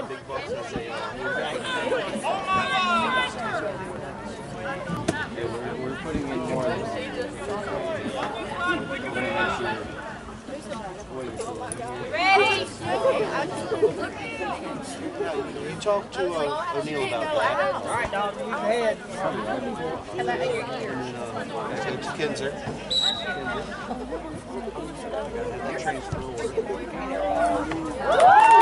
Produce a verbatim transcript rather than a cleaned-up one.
big bucks and say, uh, yeah, we're, we're putting in more of this. Ready? You talk to uh, O'Neal about that. All right, dog. Move your head. How about your ear? And then, uh, to Kinzer. Kinzer. That trains through.